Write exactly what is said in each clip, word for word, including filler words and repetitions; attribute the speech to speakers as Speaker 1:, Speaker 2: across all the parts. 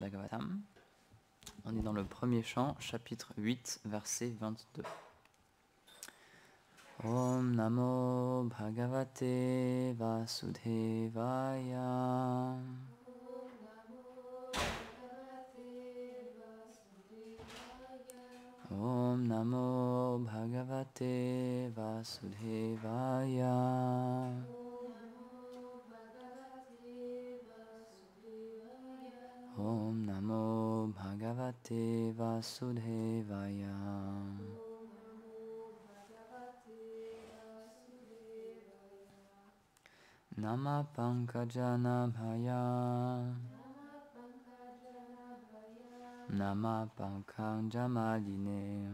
Speaker 1: Bhagavatam. On est dans le premier chant, chapitre huit, verset vingt-deux. Om Namo Bhagavate Vasudevaya. Om Namo Bhagavate Vasudevaya. Om Namo Bhagavate Vasudevaya. Nama Pankajana Bhaya. Nama Pankajamadine.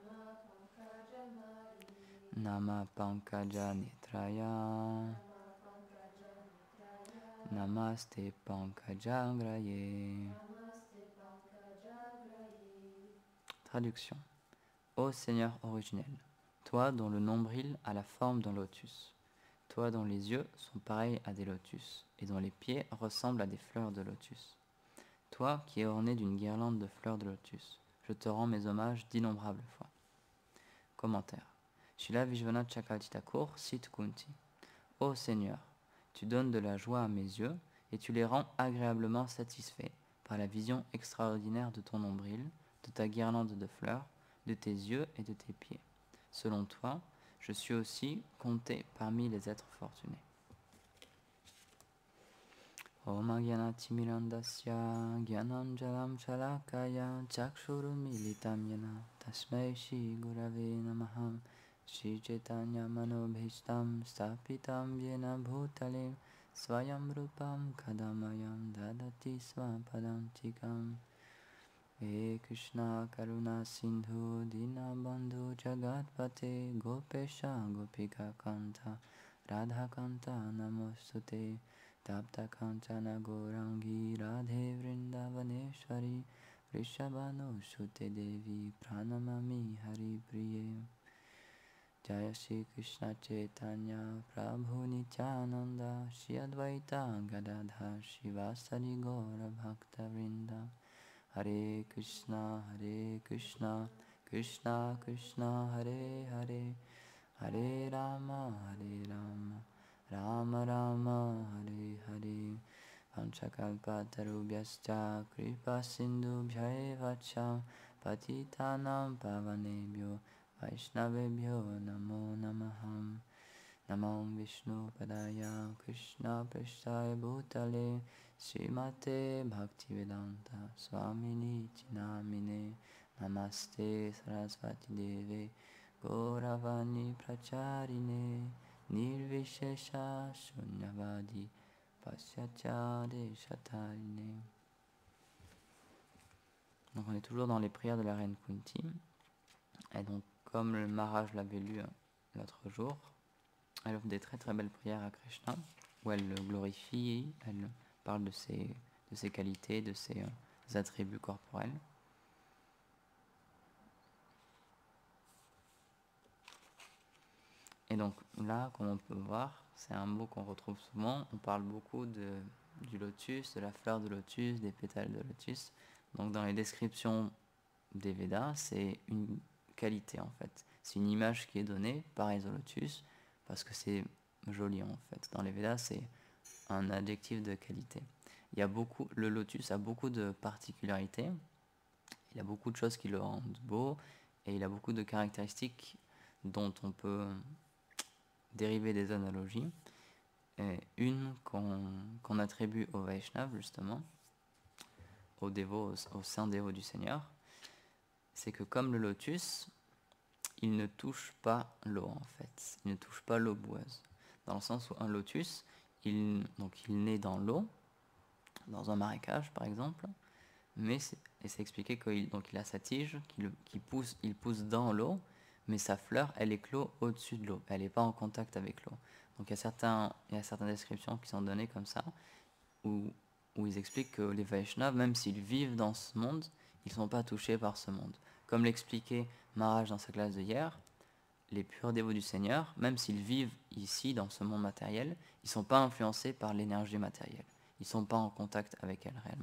Speaker 1: Nama Pankajanitraya. Namaste Pankajagraye. Traduction. Ô Seigneur originel, toi dont le nombril a la forme d'un lotus, toi dont les yeux sont pareils à des lotus et dont les pieds ressemblent à des fleurs de lotus, toi qui es orné d'une guirlande de fleurs de lotus, je te rends mes hommages d'innombrables fois. Commentaire. Srila Vishwanath Chakravarti Thakur cite Kunti. Ô Seigneur, tu donnes de la joie à mes yeux et tu les rends agréablement satisfaits par la vision extraordinaire de ton nombril, de ta guirlande de fleurs, de tes yeux et de tes pieds. Selon toi, je suis aussi compté parmi les êtres fortunés. Om Agyanati Mirandasya Gyananjalam Shalakaya Chakshurumilitam Yana Tasmai Shri Gurave Namaha Shri Chaitanya Manobhishtam Stapitam Yena Bhutale Swayam Rupam Kadamayam Dadati Swapadantikam He Krishna Karuna Sindhu Dinabandhu Jagatpate Gopesha Gopika Kanta Radha Kanta Namostute Tapta Kanchana Gourangi Radhe Vrindavaneshwari Rishabhanu Sute Devi Pranamami Hari Priye Jaya Shri Krishna Chaitanya Prabhu Nityananda Shri Advaita Gadadhar Shivasari Gaura Bhakta Vrinda Hare Krishna Hare Krishna Krishna Krishna Hare Hare Hare Rama Hare Rama Rama Rama Hare Hare Panchakalpatarubhyascha Kripa Sindhubhya Cha Patitanam Pavanebhyo Vaishnavebhyo Namo Namaham Namo Vishnu Padaya Krishna Prasthaya Bhutale Srimate Bhaktivedanta Swamini Chinamine Namaste Sarasvati Deve Gauravani Pracharine Nirvishesha Shunyavadi Pasyachade Shatarine. Donc on est toujours dans les prières de la reine Kunti. Et donc comme le Maharaj l'avait lu l'autre jour, elle offre des très très belles prières à Krishna, où elle le glorifie, elle parle de ses, de ses qualités, de ses euh, attributs corporels. Et donc là, comme on peut voir, c'est un mot qu'on retrouve souvent. On parle beaucoup de, du lotus, de la fleur de lotus, des pétales de lotus. Donc dans les descriptions des Védas, c'est une qualité en fait. C'est une image qui est donnée, pareil au lotus, parce que c'est joli en fait. Dans les Védas, c'est un adjectif de qualité. Il y a beaucoup, le lotus a beaucoup de particularités. Il a beaucoup de choses qui le rendent beau, et il a beaucoup de caractéristiques dont on peut dériver des analogies. Et une qu'on qu'on attribue au Vaishnav, justement, aux dévots, aux, aux saints dévots du Seigneur, c'est que comme le lotus, il ne touche pas l'eau en fait. Il ne touche pas l'eau boueuse. Dans le sens où un lotus, il, donc il naît dans l'eau, dans un marécage par exemple, mais c'est, et c'est expliqué qu'il donc il a sa tige qui, le, qui pousse, il pousse dans l'eau, mais sa fleur, elle éclot au-dessus de l'eau. Elle n'est pas en contact avec l'eau. Donc il y a certains, il y a certaines descriptions qui sont données comme ça, où, où ils expliquent que les Vaishnavas, même s'ils vivent dans ce monde, ils ne sont pas touchés par ce monde. Comme l'expliquait Maharaj dans sa classe de hier, les purs dévots du Seigneur, même s'ils vivent ici, dans ce monde matériel, ils ne sont pas influencés par l'énergie matérielle. Ils ne sont pas en contact avec elle réellement.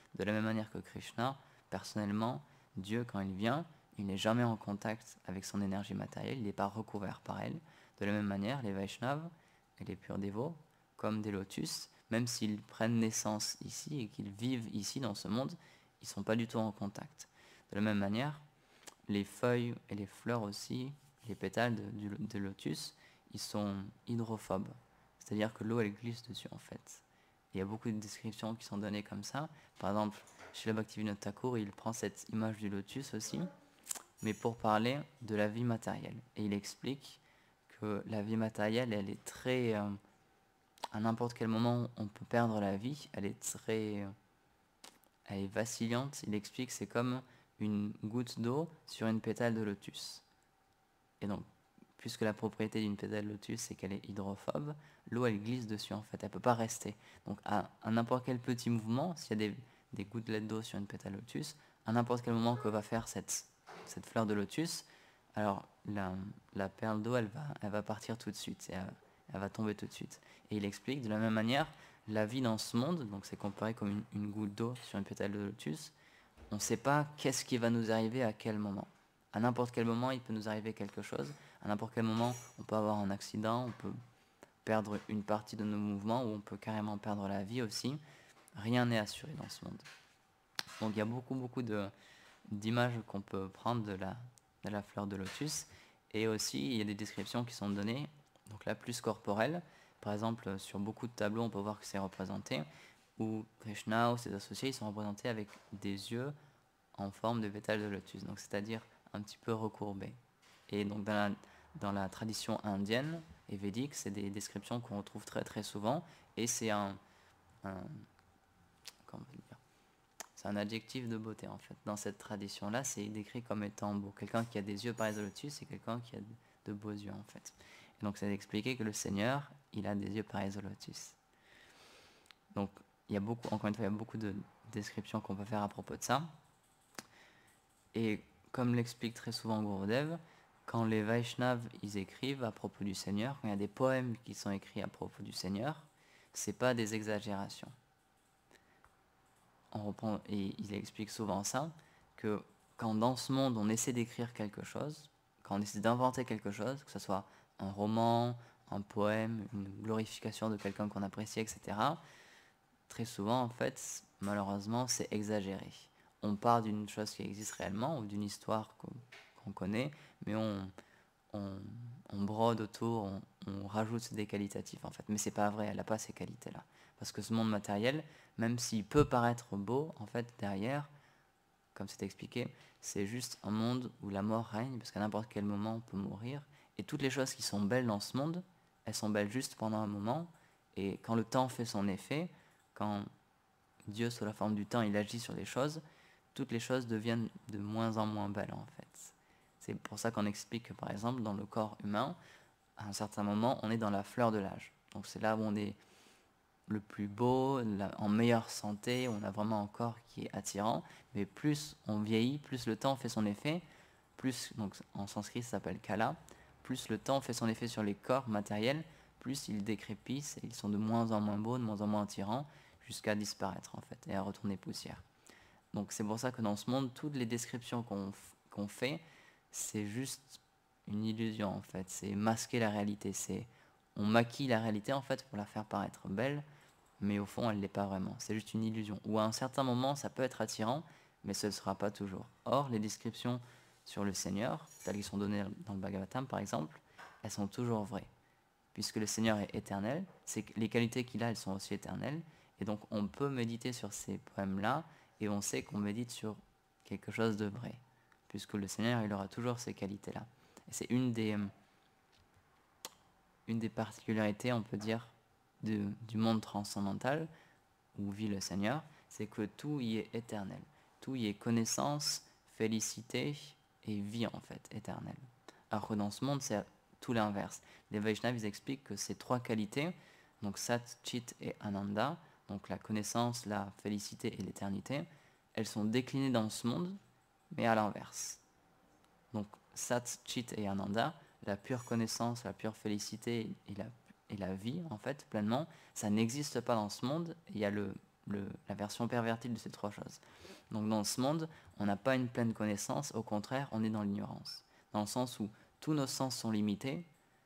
Speaker 1: De la même manière que Krishna, personnellement, Dieu, quand il vient, il n'est jamais en contact avec son énergie matérielle, il n'est pas recouvert par elle. De la même manière, les Vaishnavas et les purs dévots, comme des lotus, même s'ils prennent naissance ici et qu'ils vivent ici dans ce monde, ils ne sont pas du tout en contact. De la même manière, les feuilles et les fleurs aussi, les pétales de, de, de lotus, ils sont hydrophobes. C'est-à-dire que l'eau, elle glisse dessus en fait. Il y a beaucoup de descriptions qui sont données comme ça. Par exemple, chez le Bhaktivinoda Thakur, il prend cette image du lotus aussi, mais pour parler de la vie matérielle. Et il explique que la vie matérielle, elle est très... Euh, à n'importe quel moment, on peut perdre la vie. Elle est très... Euh, elle est vacillante. Il explique que c'est comme une goutte d'eau sur une pétale de lotus. Et donc, puisque la propriété d'une pétale de lotus, c'est qu'elle est hydrophobe, l'eau, elle glisse dessus, en fait. Elle ne peut pas rester. Donc, à, à n'importe quel petit mouvement, s'il y a des, des gouttelettes d'eau sur une pétale de lotus, à n'importe quel moment que va faire cette, cette fleur de lotus, alors la, la perle d'eau, elle va, elle va partir tout de suite. Et elle, elle va tomber tout de suite. Et il explique, de la même manière, la vie dans ce monde, donc c'est comparé comme une, une goutte d'eau sur une pétale de lotus, on ne sait pas qu'est-ce qui va nous arriver à quel moment. À n'importe quel moment, il peut nous arriver quelque chose. À n'importe quel moment, on peut avoir un accident, on peut perdre une partie de nos mouvements, ou on peut carrément perdre la vie aussi. Rien n'est assuré dans ce monde. Donc il y a beaucoup, beaucoup de, d'images qu'on peut prendre de la, de la fleur de lotus. Et aussi, il y a des descriptions qui sont données, donc la plus corporelle. Par exemple, sur beaucoup de tableaux, on peut voir que c'est représenté, où Krishna ou ses associés ils sont représentés avec des yeux en forme de pétales de lotus, donc c'est-à-dire un petit peu recourbés. Et donc dans la, dans la tradition indienne et védique, c'est des descriptions qu'on retrouve très très souvent, et c'est un, un comment dire, c'est un adjectif de beauté en fait. Dans cette tradition-là, c'est décrit comme étant beau. Quelqu'un qui a des yeux pareils au lotus, c'est quelqu'un qui a de beaux yeux en fait. Et donc c'est d'expliquer que le Seigneur, il a des yeux pareils au lotus. Donc il y a beaucoup, encore une fois, il y a beaucoup de descriptions qu'on peut faire à propos de ça. Et comme l'explique très souvent Gurudev, quand les Vaishnavas ils écrivent à propos du Seigneur, quand il y a des poèmes qui sont écrits à propos du Seigneur, c'est pas des exagérations. On reprend, et il explique souvent ça, que quand dans ce monde on essaie d'écrire quelque chose, quand on essaie d'inventer quelque chose, que ce soit un roman, un poème, une glorification de quelqu'un qu'on apprécie, et cetera, très souvent en fait, malheureusement, c'est exagéré. On part d'une chose qui existe réellement, ou d'une histoire qu'on, qu'on connaît, mais on, on, on brode autour, on, on rajoute des qualitatifs en fait. Mais c'est pas vrai, elle n'a pas ces qualités-là. Parce que ce monde matériel, même s'il peut paraître beau, en fait, derrière, comme c'est expliqué, c'est juste un monde où la mort règne, parce qu'à n'importe quel moment, on peut mourir. Et toutes les choses qui sont belles dans ce monde, elles sont belles juste pendant un moment. Et quand le temps fait son effet, quand Dieu, sous la forme du temps, il agit sur les choses, toutes les choses deviennent de moins en moins belles, en fait. C'est pour ça qu'on explique que, par exemple, dans le corps humain, à un certain moment, on est dans la fleur de l'âge. Donc c'est là où on est le plus beau, la, en meilleure santé, on a vraiment un corps qui est attirant, mais plus on vieillit, plus le temps fait son effet, plus, donc en sanskrit ça s'appelle kala, plus le temps fait son effet sur les corps matériels, plus ils décrépissent et ils sont de moins en moins beaux, de moins en moins attirants, jusqu'à disparaître en fait, et à retourner poussière. Donc c'est pour ça que dans ce monde, toutes les descriptions qu'on, qu'on fait, c'est juste une illusion en fait, c'est masquer la réalité, c'est on maquille la réalité en fait pour la faire paraître belle, mais au fond elle ne l'est pas vraiment, c'est juste une illusion. Ou à un certain moment ça peut être attirant, mais ce ne sera pas toujours. Or les descriptions sur le Seigneur, telles qu'elles sont données dans le Bhagavatam par exemple, elles sont toujours vraies, puisque le Seigneur est éternel, c'est que les qualités qu'il a elles sont aussi éternelles, et donc on peut méditer sur ces poèmes-là, et on sait qu'on médite sur quelque chose de vrai, puisque le Seigneur il aura toujours ces qualités-là. Et c'est une des, une des particularités, on peut dire, de, du monde transcendantal où vit le Seigneur, c'est que tout y est éternel. Tout y est connaissance, félicité et vie en fait, éternelle. Alors que dans ce monde, c'est tout l'inverse. Les Vaishnavas ils expliquent que ces trois qualités, donc Sat, Chit et Ananda, donc la connaissance, la félicité et l'éternité, elles sont déclinées dans ce monde, mais à l'inverse. Donc Sat, Chit et Ananda, la pure connaissance, la pure félicité et la, et la vie, en fait, pleinement, ça n'existe pas dans ce monde. Il y a le, le, la version pervertie de ces trois choses. Donc dans ce monde, on n'a pas une pleine connaissance, au contraire, on est dans l'ignorance. Dans le sens où tous nos sens sont limités,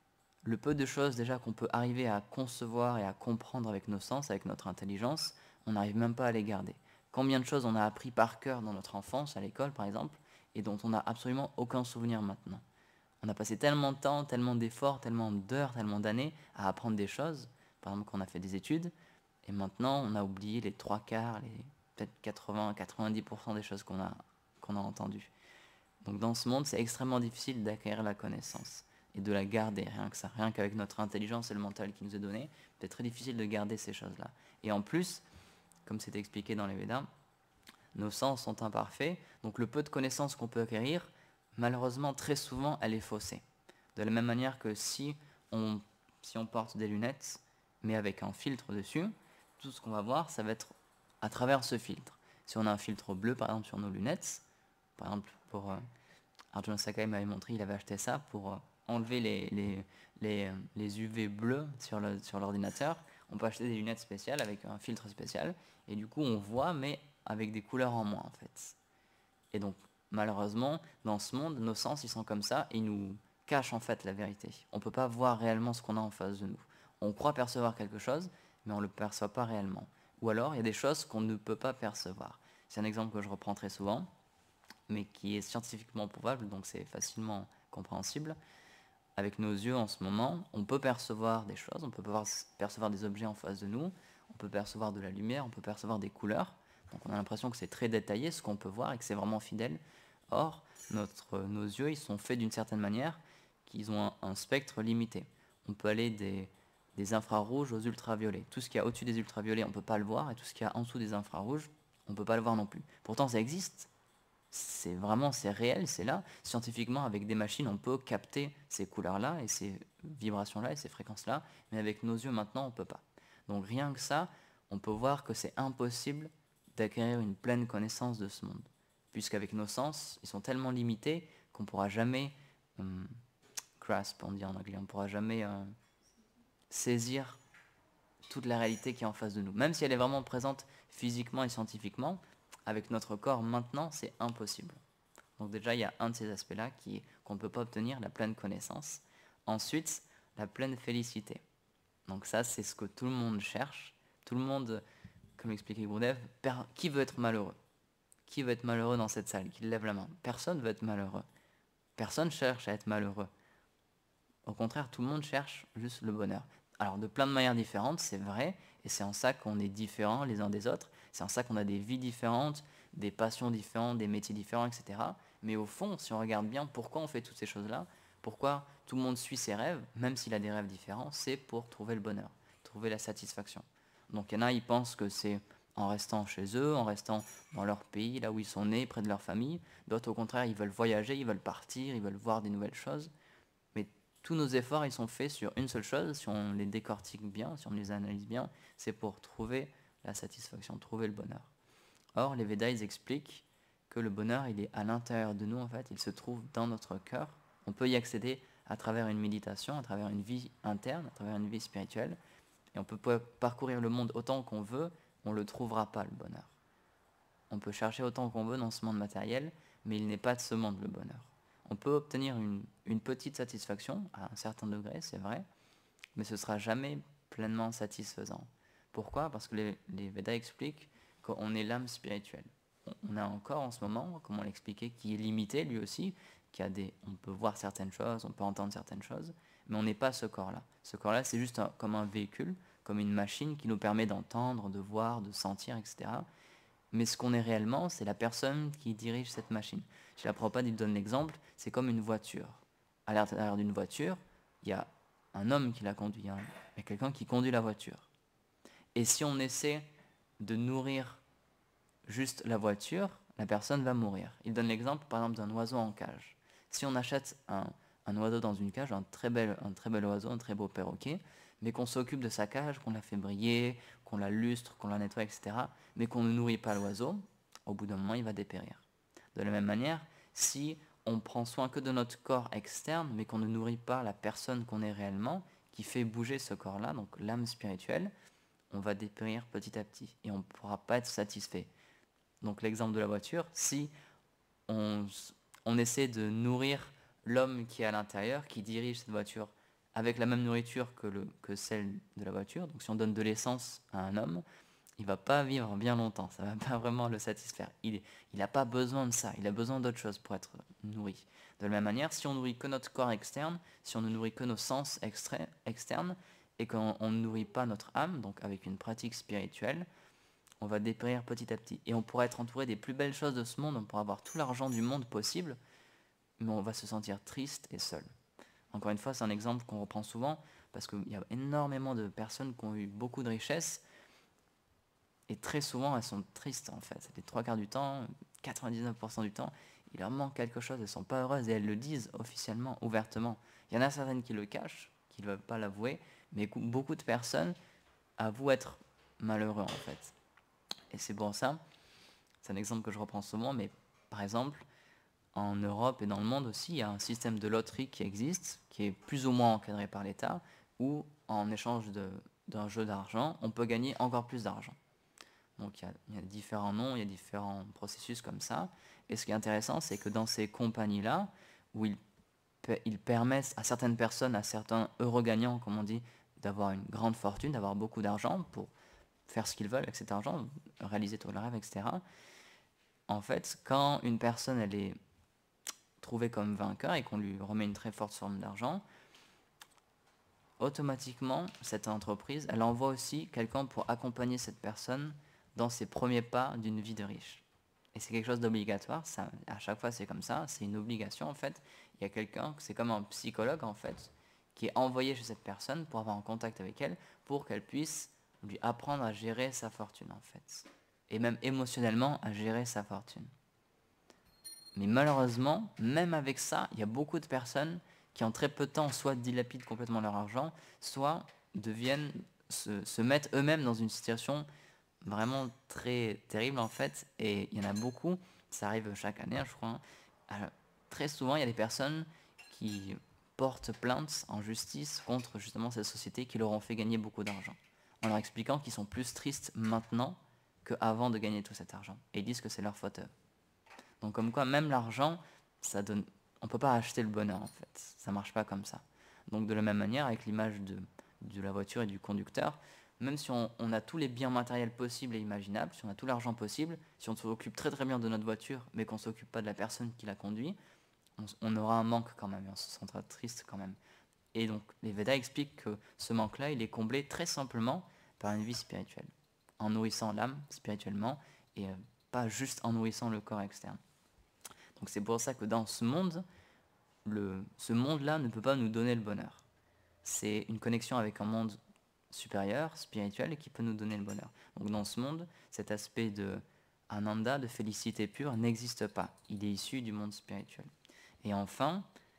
Speaker 1: le peu de choses déjà qu'on peut arriver à concevoir et à comprendre avec nos sens, avec notre intelligence, on n'arrive même pas à les garder. Combien de choses on a appris par cœur dans notre enfance, à l'école par exemple, et dont on n'a absolument aucun souvenir maintenant. On a passé tellement de temps, tellement d'efforts, tellement d'heures, tellement d'années à apprendre des choses, par exemple quand on a fait des études, et maintenant on a oublié les trois quarts, les peut-être quatre-vingts à quatre-vingt-dix pour cent des choses qu'on a, qu'on a entendues. Donc dans ce monde, c'est extrêmement difficile d'acquérir la connaissance et de la garder, rien que ça, rien qu'avec notre intelligence et le mental qui nous est donné, c'est très difficile de garder ces choses-là. Et en plus, comme c'était expliqué dans les Védas, nos sens sont imparfaits, donc le peu de connaissances qu'on peut acquérir, malheureusement, très souvent, elle est faussée. De la même manière que si on, si on porte des lunettes, mais avec un filtre dessus, tout ce qu'on va voir, ça va être à travers ce filtre. Si on a un filtre bleu, par exemple, sur nos lunettes, par exemple, pour euh, Arjuna Sakai m'avait montré, il avait acheté ça pour euh, enlever les, les, les, les U V bleus sur, le, sur l'ordinateur. On peut acheter des lunettes spéciales avec un filtre spécial, et du coup, on voit, mais avec des couleurs en moins, en fait. Et donc, malheureusement, dans ce monde, nos sens, ils sont comme ça, et ils nous cachent, en fait, la vérité. On ne peut pas voir réellement ce qu'on a en face de nous. On croit percevoir quelque chose, mais on ne le perçoit pas réellement. Ou alors, il y a des choses qu'on ne peut pas percevoir. C'est un exemple que je reprends très souvent, mais qui est scientifiquement prouvable, donc c'est facilement compréhensible. Avec nos yeux, en ce moment, on peut percevoir des choses, on peut percevoir des objets en face de nous, on peut percevoir de la lumière, on peut percevoir des couleurs. Donc on a l'impression que c'est très détaillé ce qu'on peut voir et que c'est vraiment fidèle. Or, notre, nos yeux, ils sont faits d'une certaine manière qu'ils ont un, un spectre limité. On peut aller des, des infrarouges aux ultraviolets. Tout ce qu'il y a au-dessus des ultraviolets, on ne peut pas le voir, et tout ce qu'il y a en dessous des infrarouges, on ne peut pas le voir non plus. Pourtant, ça existe. C'est vraiment, c'est réel, c'est là. Scientifiquement, avec des machines, on peut capter ces couleurs-là et ces vibrations-là et ces fréquences-là, mais avec nos yeux maintenant, on ne peut pas. Donc rien que ça, on peut voir que c'est impossible d'acquérir une pleine connaissance de ce monde, puisqu'avec nos sens, ils sont tellement limités qu'on ne pourra jamais hum, grasp, on dit en anglais, on ne pourra jamais euh, saisir toute la réalité qui est en face de nous. Même si elle est vraiment présente physiquement et scientifiquement, avec notre corps maintenant, c'est impossible. Donc déjà, il y a un de ces aspects-là qui est qu'on ne peut pas obtenir la pleine connaissance. Ensuite, la pleine félicité. Donc ça, c'est ce que tout le monde cherche. Tout le monde, comme l'expliquait Gurdjieff, qui veut être malheureux? Qui veut être malheureux dans cette salle? Qui lève la main? Personne veut être malheureux. Personne cherche à être malheureux. Au contraire, tout le monde cherche juste le bonheur. Alors de plein de manières différentes, c'est vrai, et c'est en ça qu'on est différents les uns des autres, c'est en ça qu'on a des vies différentes, des passions différentes, des métiers différents, et cetera. Mais au fond, si on regarde bien pourquoi on fait toutes ces choses-là, pourquoi tout le monde suit ses rêves, même s'il a des rêves différents, c'est pour trouver le bonheur, trouver la satisfaction. Donc il y en a, ils pensent que c'est en restant chez eux, en restant dans leur pays, là où ils sont nés, près de leur famille. D'autres, au contraire, ils veulent voyager, ils veulent partir, ils veulent voir des nouvelles choses. Mais tous nos efforts, ils sont faits sur une seule chose, si on les décortique bien, si on les analyse bien, c'est pour trouver la satisfaction, trouver le bonheur. Or, les Védas, ils expliquent que le bonheur, il est à l'intérieur de nous, en fait, il se trouve dans notre cœur. On peut y accéder à travers une méditation, à travers une vie interne, à travers une vie spirituelle. Et on peut parcourir le monde autant qu'on veut, on ne le trouvera pas, le bonheur. On peut chercher autant qu'on veut dans ce monde matériel, mais il n'est pas de ce monde, le bonheur. On peut obtenir une, une petite satisfaction, à un certain degré, c'est vrai, mais ce ne sera jamais pleinement satisfaisant. Pourquoi? Parce que les, les Védas expliquent qu'on est l'âme spirituelle. On, on a un corps en ce moment, comme on l'expliquait, qui est limité lui aussi, qui a des, on peut voir certaines choses, on peut entendre certaines choses, mais on n'est pas ce corps-là. Ce corps-là, c'est juste un, comme un véhicule, comme une machine qui nous permet d'entendre, de voir, de sentir, et cetera. Mais ce qu'on est réellement, c'est la personne qui dirige cette machine. Chez la Prabhupada, il donne l'exemple, c'est comme une voiture. À l'intérieur d'une voiture, il y a un homme qui la conduit, il y a quelqu'un qui conduit la voiture. Et si on essaie de nourrir juste la voiture, la personne va mourir. Il donne l'exemple, par exemple, d'un oiseau en cage. Si on achète un, un oiseau dans une cage, un très, bel, un très bel oiseau, un très beau perroquet, mais qu'on s'occupe de sa cage, qu'on la fait briller, qu'on la lustre, qu'on la nettoie, et cetera, mais qu'on ne nourrit pas l'oiseau, au bout d'un moment, il va dépérir. De la même manière, si on prend soin que de notre corps externe, mais qu'on ne nourrit pas la personne qu'on est réellement, qui fait bouger ce corps-là, donc l'âme spirituelle, on va dépérir petit à petit et on ne pourra pas être satisfait. Donc l'exemple de la voiture, si on, on essaie de nourrir l'homme qui est à l'intérieur, qui dirige cette voiture avec la même nourriture que, le, que celle de la voiture, donc si on donne de l'essence à un homme, il va pas vivre bien longtemps, ça va pas vraiment le satisfaire. Il n'a pas besoin de ça, il a besoin d'autre chose pour être nourri. De la même manière, si on nourrit que notre corps externe, si on ne nourrit que nos sens extra- externes, et qu'on ne nourrit pas notre âme, donc avec une pratique spirituelle, on va dépérir petit à petit. Et on pourra être entouré des plus belles choses de ce monde, on pourra avoir tout l'argent du monde possible, mais on va se sentir triste et seul. Encore une fois, c'est un exemple qu'on reprend souvent, parce qu'il y a énormément de personnes qui ont eu beaucoup de richesses, et très souvent elles sont tristes en fait. Les trois quarts du temps, quatre-vingt-dix-neuf pour cent du temps, il leur manque quelque chose, elles ne sont pas heureuses, et elles le disent officiellement, ouvertement. Il y en a certaines qui le cachent, qui ne veulent pas l'avouer, mais beaucoup de personnes avouent être malheureux en fait. Et c'est pour ça, c'est un exemple que je reprends souvent, mais par exemple, en Europe et dans le monde aussi, il y a un système de loterie qui existe, qui est plus ou moins encadré par l'État, où en échange de, d'un jeu d'argent, on peut gagner encore plus d'argent. Donc il y, a, il y a différents noms, il y a différents processus comme ça. Et ce qui est intéressant, c'est que dans ces compagnies-là, où ils, ils permettent à certaines personnes, à certains heureux gagnants, comme on dit, d'avoir une grande fortune, d'avoir beaucoup d'argent pour faire ce qu'ils veulent avec cet argent, réaliser tous leurs rêves, et cetera. En fait, quand une personne elle est trouvée comme vainqueur et qu'on lui remet une très forte somme d'argent, automatiquement, cette entreprise, elle envoie aussi quelqu'un pour accompagner cette personne dans ses premiers pas d'une vie de riche. Et c'est quelque chose d'obligatoire, ça, à chaque fois c'est comme ça, c'est une obligation en fait. Il y a quelqu'un, c'est comme un psychologue en fait, qui est envoyé chez cette personne pour avoir un contact avec elle, pour qu'elle puisse lui apprendre à gérer sa fortune en fait. Et même émotionnellement à gérer sa fortune. Mais malheureusement, même avec ça, il y a beaucoup de personnes qui en très peu de temps soit dilapident complètement leur argent, soit deviennent, se, se mettent eux-mêmes dans une situation vraiment très terrible en fait. Et il y en a beaucoup, ça arrive chaque année je crois. Alors, très souvent il y a des personnes qui portent plainte en justice contre justement cette société qui leur ont fait gagner beaucoup d'argent, en leur expliquant qu'ils sont plus tristes maintenant qu'avant de gagner tout cet argent. Et ils disent que c'est leur faute. Donc comme quoi, même l'argent, ça donne, on ne peut pas acheter le bonheur en fait. Ça ne marche pas comme ça. Donc de la même manière, avec l'image de, de la voiture et du conducteur, même si on, on a tous les biens matériels possibles et imaginables, si on a tout l'argent possible, si on s'occupe très très bien de notre voiture, mais qu'on ne s'occupe pas de la personne qui la conduit, on, on aura un manque quand même, et on se sentira triste quand même. Et donc les Védas expliquent que ce manque-là, il est comblé très simplement par une vie spirituelle, en nourrissant l'âme spirituellement, et euh, pas juste en nourrissant le corps externe. Donc c'est pour ça que dans ce monde, le, ce monde-là ne peut pas nous donner le bonheur. C'est une connexion avec un monde supérieur, spirituel, qui peut nous donner le bonheur. Donc dans ce monde, cet aspect de ananda, de félicité pure, n'existe pas. Il est issu du monde spirituel. Et enfin,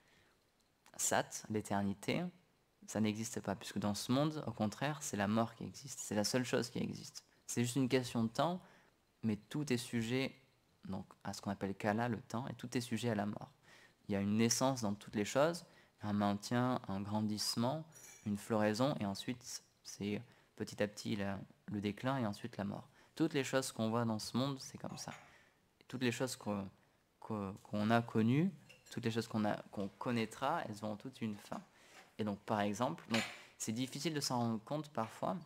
Speaker 1: Sat, l'éternité, ça n'existe pas, puisque dans ce monde, au contraire, c'est la mort qui existe. C'est la seule chose qui existe. C'est juste une question de temps, mais tout est sujet donc, à ce qu'on appelle Kala, le temps, et tout est sujet à la mort. Il y a une naissance dans toutes les choses, un maintien, un grandissement, une floraison, et ensuite, c'est petit à petit la, le déclin, et ensuite la mort. Toutes les choses qu'on voit dans ce monde, c'est comme ça. Et toutes les choses qu'on, qu'on a connues, toutes les choses qu'on, a, qu'on connaîtra, elles auront toutes une fin. Et donc, par exemple, donc, c'est difficile de s'en rendre compte parfois,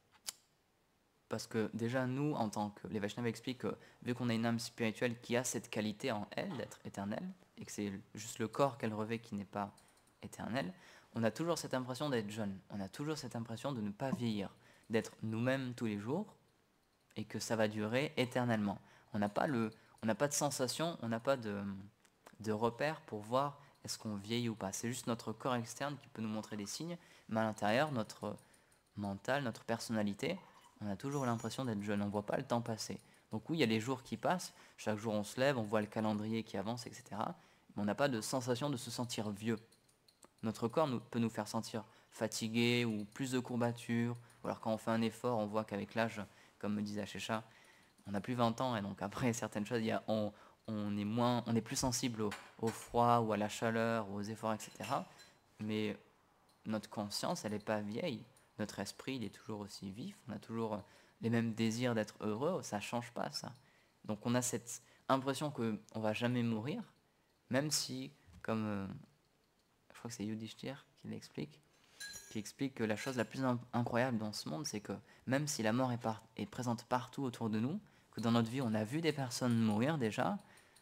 Speaker 1: parce que déjà nous, en tant que... Les Vaishnavas expliquent que vu qu'on a une âme spirituelle qui a cette qualité en elle d'être éternelle, et que c'est juste le corps qu'elle revêt qui n'est pas éternel, on a toujours cette impression d'être jeune, on a toujours cette impression de ne pas vieillir, d'être nous-mêmes tous les jours, et que ça va durer éternellement. On n'a pas, le... on n'a pas de sensation, on n'a pas de, de repère pour voir est-ce qu'on vieillit ou pas. C'est juste notre corps externe qui peut nous montrer des signes, mais à l'intérieur, notre mental, notre personnalité, on a toujours l'impression d'être jeune, on ne voit pas le temps passer. Donc oui, il y a les jours qui passent, chaque jour on se lève, on voit le calendrier qui avance, et cetera. Mais on n'a pas de sensation de se sentir vieux. Notre corps nous, peut nous faire sentir fatigué ou plus de courbatures, ou alors quand on fait un effort, on voit qu'avec l'âge, comme me disait Achécha, on n'a plus vingt ans, et donc après certaines choses, il y a, on, on, est moins, on est plus sensible au, au froid ou à la chaleur, ou aux efforts, et cetera. Mais notre conscience, elle n'est pas vieille. notre esprit il est toujours aussi vif, on a toujours les mêmes désirs d'être heureux, ça change pas ça. Donc on a cette impression qu'on ne va jamais mourir, même si, comme euh, je crois que c'est Yudhishthir qui l'explique, qui explique que la chose la plus incroyable dans ce monde, c'est que même si la mort est, par- est présente partout autour de nous, que dans notre vie on a vu des personnes mourir déjà,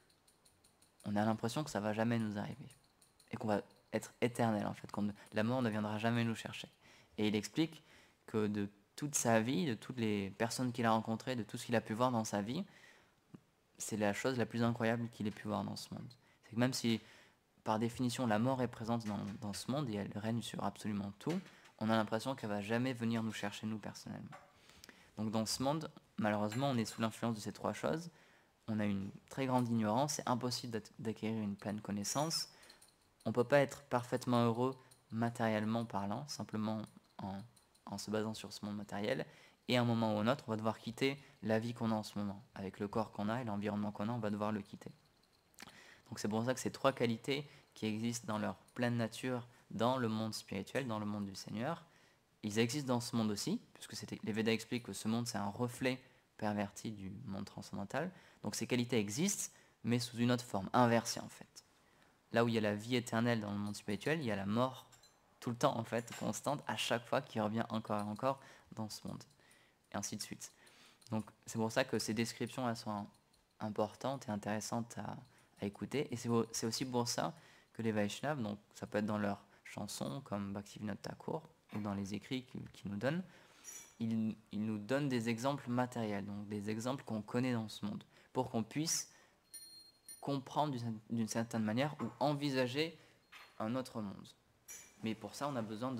Speaker 1: on a l'impression que ça va jamais nous arriver. Et qu'on va être éternel en fait, qu'on, la mort ne viendra jamais nous chercher. Et il explique que de toute sa vie, de toutes les personnes qu'il a rencontrées, de tout ce qu'il a pu voir dans sa vie, c'est la chose la plus incroyable qu'il ait pu voir dans ce monde. C'est que même si, par définition, la mort est présente dans, dans ce monde et elle règne sur absolument tout, on a l'impression qu'elle va jamais venir nous chercher nous personnellement. Donc dans ce monde, malheureusement, on est sous l'influence de ces trois choses. On a une très grande ignorance, c'est impossible d'acquérir une pleine connaissance. On ne peut pas être parfaitement heureux matériellement parlant, simplement en, en se basant sur ce monde matériel. Et à un moment ou un autre, on va devoir quitter la vie qu'on a en ce moment. Avec le corps qu'on a et l'environnement qu'on a, on va devoir le quitter. Donc c'est pour ça que ces trois qualités qui existent dans leur pleine nature, dans le monde spirituel, dans le monde du Seigneur, ils existent dans ce monde aussi, puisque les Védas expliquent que ce monde c'est un reflet perverti du monde transcendantal. Donc ces qualités existent, mais sous une autre forme, inversée en fait. Là où il y a la vie éternelle dans le monde spirituel, il y a la mort tout le temps en fait, constante, à chaque fois qui revient encore et encore dans ce monde. Et ainsi de suite. Donc c'est pour ça que ces descriptions elles sont importantes et intéressantes à, à écouter. Et c'est aussi pour ça que les Vaishnavas, donc ça peut être dans leurs chansons comme Bhaktivinoda Thakur, ou dans les écrits qu'ils qui nous donnent, ils, ils nous donnent des exemples matériels, donc des exemples qu'on connaît dans ce monde, pour qu'on puisse comprendre d'une certaine manière ou envisager un autre monde. Mais pour ça, on a besoin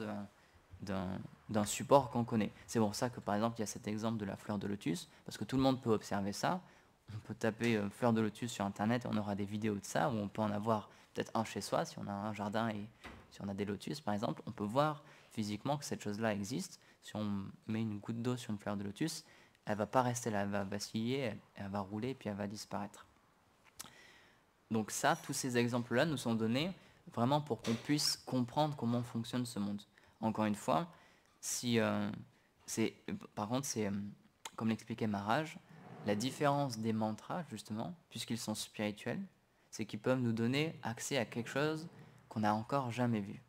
Speaker 1: d'un support qu'on connaît. C'est pour ça que, par exemple, il y a cet exemple de la fleur de lotus, parce que tout le monde peut observer ça. On peut taper euh, fleur de lotus sur Internet et on aura des vidéos de ça, ou on peut en avoir peut-être un chez soi, si on a un jardin et si on a des lotus, par exemple. On peut voir physiquement que cette chose-là existe. Si on met une goutte d'eau sur une fleur de lotus, elle ne va pas rester là, elle va vaciller, elle, elle va rouler, puis elle va disparaître. Donc ça, tous ces exemples-là nous sont donnés vraiment pour qu'on puisse comprendre comment fonctionne ce monde. Encore une fois, si euh, c'est, par contre, c'est, euh, comme l'expliquait Maharaj, la différence des mantras, justement, puisqu'ils sont spirituels, c'est qu'ils peuvent nous donner accès à quelque chose qu'on n'a encore jamais vu.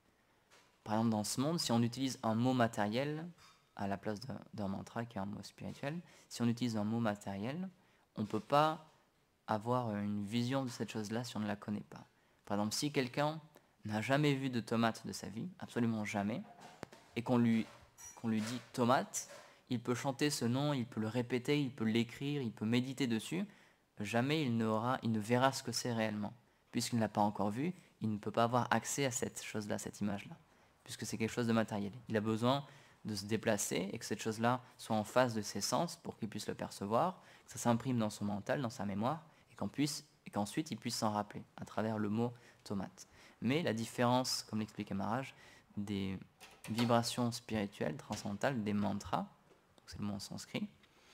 Speaker 1: Par exemple, dans ce monde, si on utilise un mot matériel à la place d'un mantra qui est un mot spirituel, si on utilise un mot matériel, on ne peut pas avoir une vision de cette chose-là si on ne la connaît pas. Par exemple, si quelqu'un n'a jamais vu de tomate de sa vie, absolument jamais, et qu'on lui, qu'on lui dit tomate, il peut chanter ce nom, il peut le répéter, il peut l'écrire, il peut méditer dessus, jamais il, n'aura, il ne verra ce que c'est réellement. Puisqu'il ne l'a pas encore vu, il ne peut pas avoir accès à cette chose-là, cette image-là, puisque c'est quelque chose de matériel. Il a besoin de se déplacer et que cette chose-là soit en face de ses sens pour qu'il puisse le percevoir, que ça s'imprime dans son mental, dans sa mémoire, et qu'on puisse, et qu'ensuite il puisse s'en rappeler à travers le mot tomate. Mais la différence, comme l'expliquait Maharaj, des vibrations spirituelles, transcendantales, des mantras, c'est le mot en sanskrit,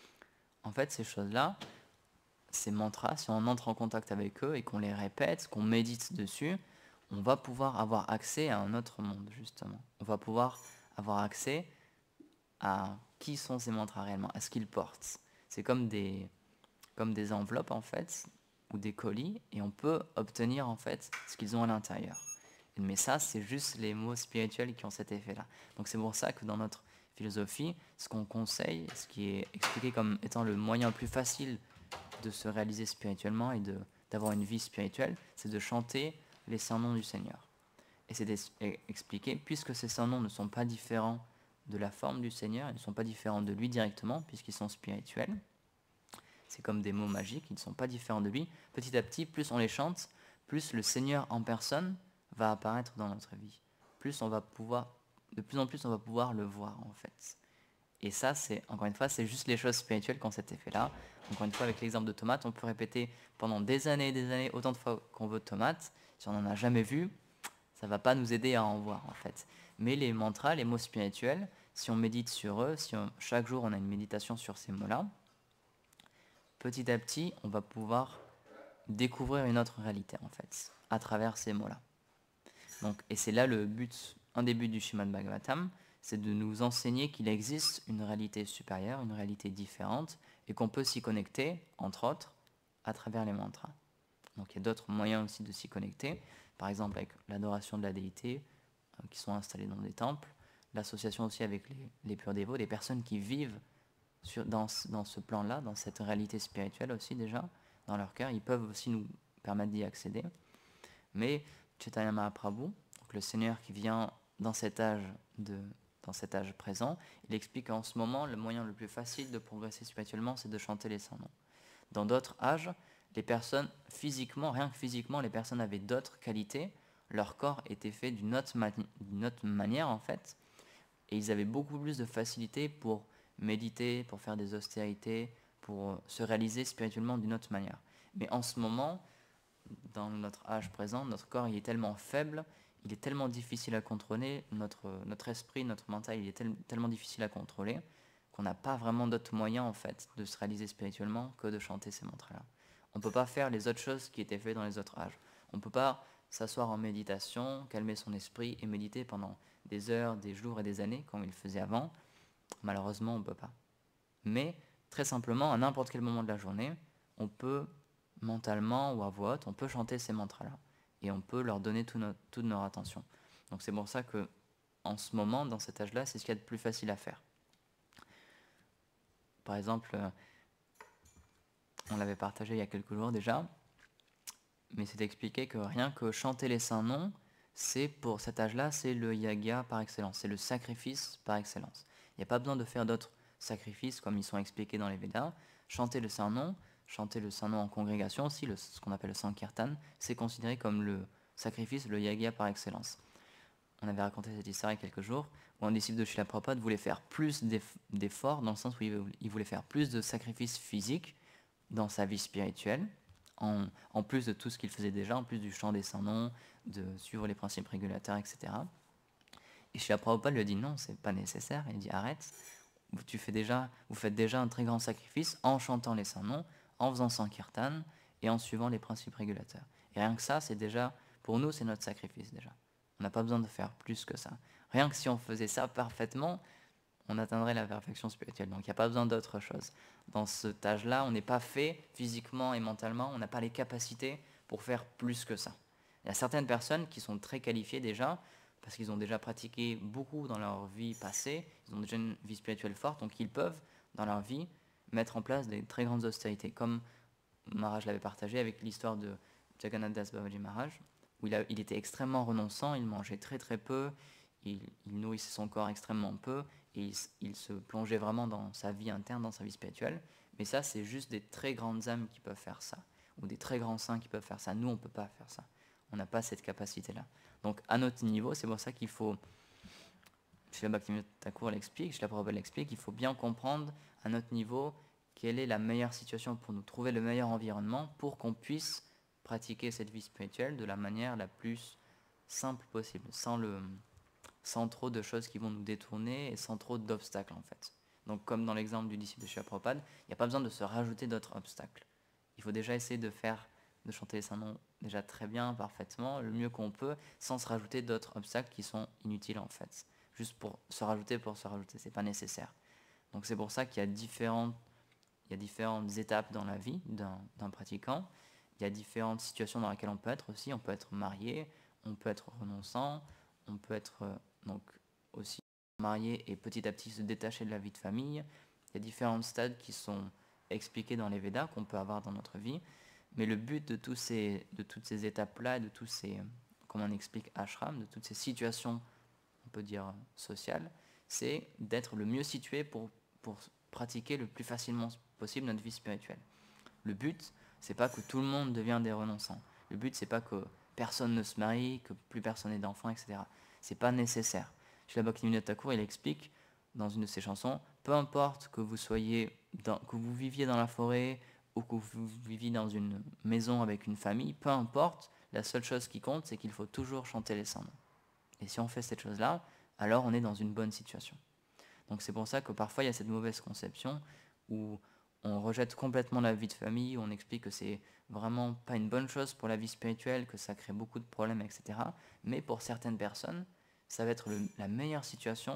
Speaker 1: en fait ces choses-là, ces mantras, si on entre en contact avec eux et qu'on les répète, qu'on médite dessus, on va pouvoir avoir accès à un autre monde, justement. On va pouvoir avoir accès à qui sont ces mantras réellement, à ce qu'ils portent. C'est comme des, comme des enveloppes, en fait, ou des colis, et on peut obtenir, en fait, ce qu'ils ont à l'intérieur. Mais ça, c'est juste les mots spirituels qui ont cet effet-là. Donc c'est pour ça que dans notre philosophie, ce qu'on conseille, ce qui est expliqué comme étant le moyen le plus facile de se réaliser spirituellement et de, d'avoir une vie spirituelle, c'est de chanter les saints noms du Seigneur. Et c'est expliqué, puisque ces saints noms ne sont pas différents de la forme du Seigneur, ils ne sont pas différents de lui directement, puisqu'ils sont spirituels, c'est comme des mots magiques, ils ne sont pas différents de lui. Petit à petit, plus on les chante, plus le Seigneur en personne va apparaître dans notre vie. Plus on va pouvoir, de plus en plus on va pouvoir le voir en fait. Et ça, c'est encore une fois, c'est juste les choses spirituelles qui ont cet effet-là. Encore une fois, avec l'exemple de tomate, on peut répéter pendant des années et des années autant de fois qu'on veut tomate. Si on n'en a jamais vu, ça ne va pas nous aider à en voir en fait. Mais les mantras, les mots spirituels, si on médite sur eux, si on, chaque jour on a une méditation sur ces mots-là, petit à petit, on va pouvoir découvrir une autre réalité en fait, à travers ces mots-là. Donc, et c'est là le but, un des buts du Srimad Bhagavatam, c'est de nous enseigner qu'il existe une réalité supérieure, une réalité différente, et qu'on peut s'y connecter, entre autres, à travers les mantras. Donc il y a d'autres moyens aussi de s'y connecter, par exemple avec l'adoration de la déité, euh, qui sont installés dans des temples, l'association aussi avec les, les purs dévots, des personnes qui vivent sur, dans, dans ce plan-là, dans cette réalité spirituelle aussi déjà, dans leur cœur, ils peuvent aussi nous permettre d'y accéder. Mais Chaitanya Mahaprabhu, donc le Seigneur qui vient dans cet âge de, dans cet âge présent, il explique qu'en ce moment, le moyen le plus facile de progresser spirituellement, c'est de chanter les saints noms. Dans d'autres âges, les personnes, physiquement, rien que physiquement, les personnes avaient d'autres qualités, leur corps était fait d'une autre, mani- d'une autre manière en fait, et ils avaient beaucoup plus de facilité pour méditer, pour faire des austérités, pour se réaliser spirituellement d'une autre manière. Mais en ce moment, dans notre âge présent, notre corps il est tellement faible, il est tellement difficile à contrôler, notre, notre esprit, notre mental, il est tel- tellement difficile à contrôler, qu'on n'a pas vraiment d'autres moyens en fait de se réaliser spirituellement que de chanter ces mantras-là. On ne peut pas faire les autres choses qui étaient faites dans les autres âges. On ne peut pas s'asseoir en méditation, calmer son esprit et méditer pendant des heures, des jours et des années comme il le faisait avant. Malheureusement, on ne peut pas. Mais très simplement, à n'importe quel moment de la journée, on peut mentalement ou à voix haute, on peut chanter ces mantras-là et on peut leur donner tout notre, toute notre attention. Donc c'est pour ça que en ce moment, dans cet âge-là, c'est ce qu'il y a de plus facile à faire. Par exemple, euh, on l'avait partagé il y a quelques jours déjà, mais c'est expliqué que rien que chanter les saints noms, c'est pour cet âge-là, c'est le yaga par excellence, c'est le sacrifice par excellence. Il n'y a pas besoin de faire d'autres sacrifices comme ils sont expliqués dans les Védas. Chanter le saint nom, chanter le saint nom en congrégation aussi, le, ce qu'on appelle le sankirtan, c'est considéré comme le sacrifice, le yaga par excellence. On avait raconté cette histoire il y a quelques jours, où un disciple de Srila Prabhupada voulait faire plus d'efforts, dans le sens où il voulait faire plus de sacrifices physiques dans sa vie spirituelle, en, en plus de tout ce qu'il faisait déjà, en plus du chant des saints noms, de suivre les principes régulateurs, et cetera. Et Srila Prabhupada lui a dit non, c'est pas nécessaire. Il dit arrête, tu fais déjà, vous faites déjà un très grand sacrifice en chantant les saints noms, en faisant sankirtan et en suivant les principes régulateurs. Et rien que ça, c'est déjà, pour nous, c'est notre sacrifice déjà. On n'a pas besoin de faire plus que ça. Rien que si on faisait ça parfaitement, on atteindrait la perfection spirituelle. Donc il n'y a pas besoin d'autre chose. Dans cet âge-là, on n'est pas fait physiquement et mentalement, on n'a pas les capacités pour faire plus que ça. Il y a certaines personnes qui sont très qualifiées déjà, parce qu'ils ont déjà pratiqué beaucoup dans leur vie passée, ils ont déjà une vie spirituelle forte, donc ils peuvent, dans leur vie, mettre en place des très grandes austérités, comme Maharaj l'avait partagé avec l'histoire de Jagannath Das Babaji Maharaj, où il, a, il était extrêmement renonçant, il mangeait très très peu, il, il nourrissait son corps extrêmement peu, et il, il se plongeait vraiment dans sa vie interne, dans sa vie spirituelle. Mais ça, c'est juste des très grandes âmes qui peuvent faire ça, ou des très grands saints qui peuvent faire ça. Nous, on ne peut pas faire ça. On n'a pas cette capacité-là. Donc, à notre niveau, c'est pour ça qu'il faut, Srila Bhaktivinoda Thakur l'explique, Srila Prabhupada l'explique, il faut bien comprendre à notre niveau quelle est la meilleure situation pour nous trouver le meilleur environnement pour qu'on puisse pratiquer cette vie spirituelle de la manière la plus simple possible, sans, le, sans trop de choses qui vont nous détourner et sans trop d'obstacles en fait. Donc comme dans l'exemple du disciple de Srila Prabhupada, il n'y a pas besoin de se rajouter d'autres obstacles. Il faut déjà essayer de faire, de chanter les saints noms déjà très bien, parfaitement, le mieux qu'on peut, sans se rajouter d'autres obstacles qui sont inutiles en fait. Juste pour se rajouter pour se rajouter, c'est pas nécessaire. Donc c'est pour ça qu'il y a différentes, il y a différentes étapes dans la vie d'un, d'un pratiquant. Il y a différentes situations dans lesquelles on peut être aussi. On peut être marié, on peut être renonçant, on peut être euh, donc aussi marié et petit à petit se détacher de la vie de famille. Il y a différents stades qui sont expliqués dans les Védas qu'on peut avoir dans notre vie. Mais le but de, tous ces, de toutes ces étapes-là, de tous ces, comme on explique ashram, de toutes ces situations, on peut dire sociales, c'est d'être le mieux situé pour, pour pratiquer le plus facilement possible notre vie spirituelle. Le but, c'est pas que tout le monde devienne des renonçants. Le but, c'est pas que personne ne se marie, que plus personne n'ait d'enfants, et cetera. C'est pas nécessaire. Srila Bhaktivinoda Thakur, il explique dans une de ses chansons, peu importe que vous soyez, dans, que vous viviez dans la forêt ou que vous viviez dans une maison avec une famille, peu importe, la seule chose qui compte, c'est qu'il faut toujours chanter les saints noms. Et si on fait cette chose-là, alors on est dans une bonne situation. Donc c'est pour ça que parfois il y a cette mauvaise conception où on rejette complètement la vie de famille, où on explique que c'est vraiment pas une bonne chose pour la vie spirituelle, que ça crée beaucoup de problèmes, et cetera. Mais pour certaines personnes, ça va être le, la meilleure situation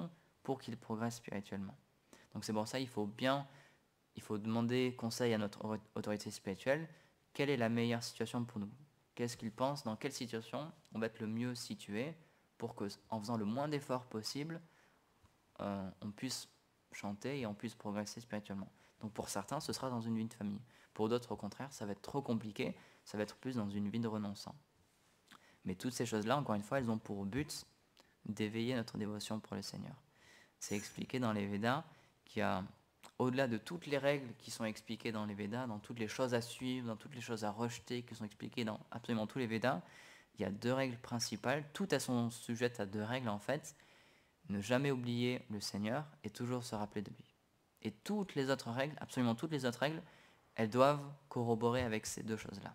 Speaker 1: pour qu'il progresse spirituellement. Donc c'est pour ça qu'il faut bien, il faut demander conseil à notre autorité spirituelle, quelle est la meilleure situation pour nous? Qu'est-ce qu'il pense? Dans quelle situation on va être le mieux situé pour que, en faisant le moins d'efforts possible, euh, on puisse chanter et on puisse progresser spirituellement. Donc pour certains, ce sera dans une vie de famille. Pour d'autres, au contraire, ça va être trop compliqué, ça va être plus dans une vie de renonçant. Mais toutes ces choses-là, encore une fois, elles ont pour but d'éveiller notre dévotion pour le Seigneur. C'est expliqué dans les Védas qu'il y a, au-delà de toutes les règles qui sont expliquées dans les Védas, dans toutes les choses à suivre, dans toutes les choses à rejeter, qui sont expliquées dans absolument tous les Védas, il y a deux règles principales. Toutes elles sont sujettes à deux règles en fait. Ne jamais oublier le Seigneur et toujours se rappeler de lui. Et toutes les autres règles, absolument toutes les autres règles, elles doivent corroborer avec ces deux choses-là.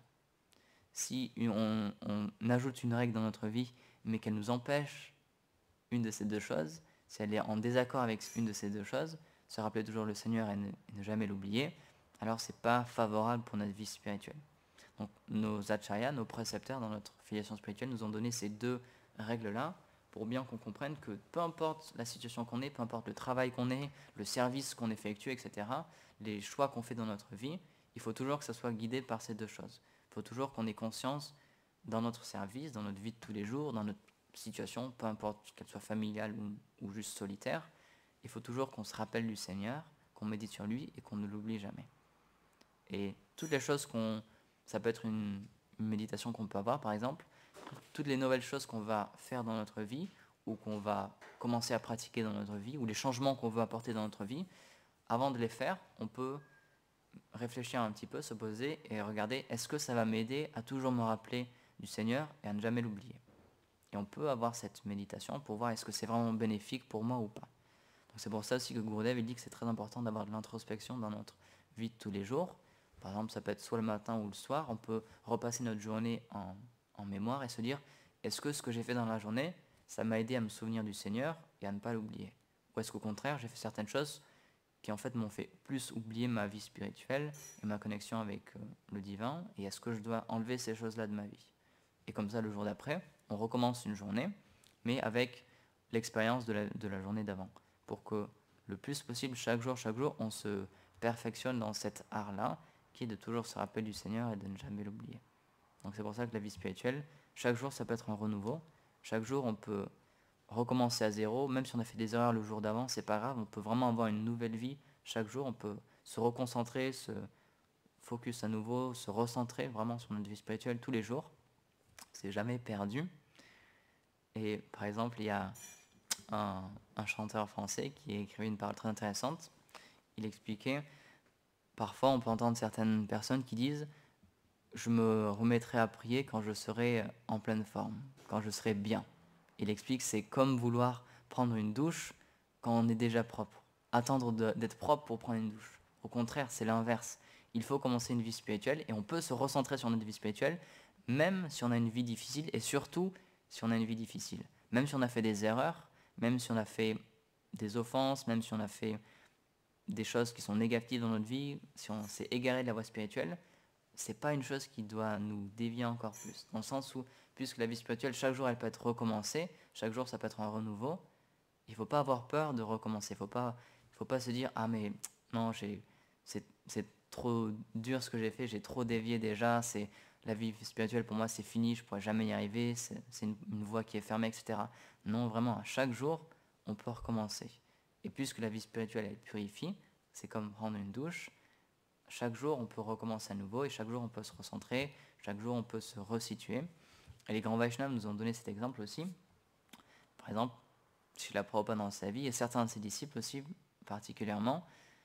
Speaker 1: Si on, on ajoute une règle dans notre vie, mais qu'elle nous empêche une de ces deux choses, si elle est en désaccord avec une de ces deux choses, se rappeler toujours le Seigneur et ne, et ne jamais l'oublier, alors c'est pas favorable pour notre vie spirituelle. Donc nos acharyas, nos précepteurs dans notre filiation spirituelle nous ont donné ces deux règles-là pour bien qu'on comprenne que peu importe la situation qu'on est, peu importe le travail qu'on ait, le service qu'on effectue, et cetera, les choix qu'on fait dans notre vie, il faut toujours que ça soit guidé par ces deux choses. Il faut toujours qu'on ait conscience dans notre service, dans notre vie de tous les jours, dans notre situation, peu importe qu'elle soit familiale ou, ou juste solitaire, il faut toujours qu'on se rappelle du Seigneur, qu'on médite sur lui et qu'on ne l'oublie jamais. Et toutes les choses qu'on... Ça peut être une, une méditation qu'on peut avoir, par exemple, toutes les nouvelles choses qu'on va faire dans notre vie ou qu'on va commencer à pratiquer dans notre vie ou les changements qu'on veut apporter dans notre vie, avant de les faire, on peut réfléchir un petit peu, se poser et regarder est-ce que ça va m'aider à toujours me rappeler du Seigneur et à ne jamais l'oublier. Et on peut avoir cette méditation pour voir est-ce que c'est vraiment bénéfique pour moi ou pas. Donc c'est pour ça aussi que Gurudev il dit que c'est très important d'avoir de l'introspection dans notre vie de tous les jours. Par exemple, ça peut être soit le matin ou le soir, on peut repasser notre journée en, en mémoire et se dire est-ce que ce que j'ai fait dans la journée, ça m'a aidé à me souvenir du Seigneur et à ne pas l'oublier? Ou est-ce qu'au contraire, j'ai fait certaines choses qui en fait m'ont fait plus oublier ma vie spirituelle et ma connexion avec euh, le divin, et est-ce que je dois enlever ces choses-là de ma vie? Et comme ça, le jour d'après, on recommence une journée, mais avec l'expérience de la, de la journée d'avant, pour que le plus possible, chaque jour, chaque jour, on se perfectionne dans cet art-là, qui est de toujours se rappeler du Seigneur et de ne jamais l'oublier. Donc c'est pour ça que la vie spirituelle, chaque jour, ça peut être un renouveau. Chaque jour, on peut recommencer à zéro, même si on a fait des erreurs le jour d'avant, c'est pas grave, on peut vraiment avoir une nouvelle vie. Chaque jour, on peut se reconcentrer, se focus à nouveau, se recentrer vraiment sur notre vie spirituelle tous les jours. C'est jamais perdu. Et par exemple, il y a un, un chanteur français qui a écrit une parole très intéressante. Il expliquait, parfois on peut entendre certaines personnes qui disent « Je me remettrai à prier quand je serai en pleine forme, quand je serai bien ». Il explique c'est comme vouloir prendre une douche quand on est déjà propre. Attendre de, d'être propre pour prendre une douche. Au contraire, c'est l'inverse. Il faut commencer une vie spirituelle et on peut se recentrer sur notre vie spirituelle même si on a une vie difficile et surtout si on a une vie difficile. Même si on a fait des erreurs, même si on a fait des offenses, même si on a fait des choses qui sont négatives dans notre vie, si on s'est égaré de la voie spirituelle, c'est pas une chose qui doit nous dévier encore plus. Dans le sens où, puisque la vie spirituelle, chaque jour, elle peut être recommencée, chaque jour, ça peut être un renouveau, il ne faut pas avoir peur de recommencer. Il ne faut pas, il faut pas se dire « Ah, mais non, j'ai, c'est, c'est trop dur ce que j'ai fait, j'ai trop dévié déjà, c'est, la vie spirituelle, pour moi, c'est fini, je ne pourrai jamais y arriver, c'est, c'est une, une voie qui est fermée, et cetera » Non, vraiment, à chaque jour, on peut recommencer. Et puisque la vie spirituelle, elle purifie, c'est comme prendre une douche. Chaque jour, on peut recommencer à nouveau et chaque jour, on peut se recentrer, chaque jour, on peut se resituer. Et les grands Vaishnavas nous ont donné cet exemple aussi. Par exemple, Srila Prabhupada dans sa vie, et certains de ses disciples aussi, particulièrement,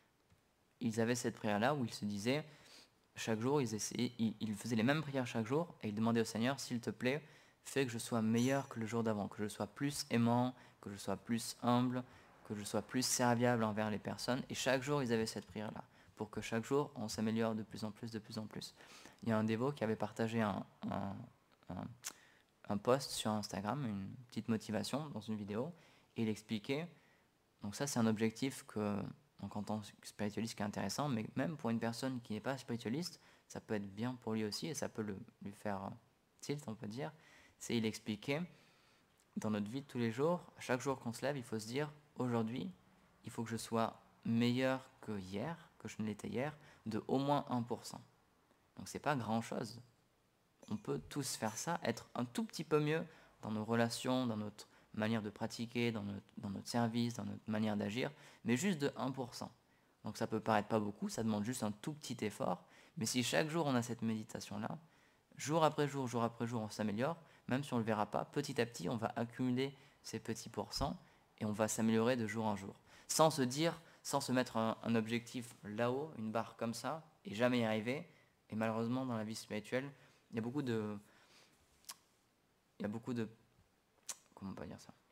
Speaker 1: ils avaient cette prière-là où ils se disaient, chaque jour, ils, essayaient, ils, ils faisaient les mêmes prières chaque jour et ils demandaient au Seigneur, s'il te plaît, fais que je sois meilleur que le jour d'avant, que je sois plus aimant, que je sois plus humble, que je sois plus serviable envers les personnes. Et chaque jour, ils avaient cette prière-là, pour que chaque jour, on s'améliore de plus en plus, de plus en plus. Il y a un dévot qui avait partagé un, un, un, un post sur Instagram, une petite motivation dans une vidéo, et il expliquait, donc ça c'est un objectif que, donc en tant que spiritualiste qui est intéressant, mais même pour une personne qui n'est pas spiritualiste, ça peut être bien pour lui aussi, et ça peut le, lui faire tilt, on peut dire, c'est il expliquait, dans notre vie de tous les jours, à chaque jour qu'on se lève, il faut se dire, aujourd'hui, il faut que je sois meilleur que hier, que je ne l'étais hier, de au moins un pour cent. Donc c'est pas grand-chose. On peut tous faire ça, être un tout petit peu mieux dans nos relations, dans notre manière de pratiquer, dans notre, dans notre service, dans notre manière d'agir, mais juste de un pour cent. Donc ça peut paraître pas beaucoup, ça demande juste un tout petit effort, mais si chaque jour on a cette méditation-là, jour après jour, jour après jour, on s'améliore, même si on ne le verra pas, petit à petit, on va accumuler ces petits pourcents et on va s'améliorer de jour en jour. Sans se dire, sans se mettre un, un objectif là-haut, une barre comme ça, et jamais y arriver. Et malheureusement, dans la vie spirituelle, il y a beaucoup de... Il y a beaucoup de... Comment on peut dire ça?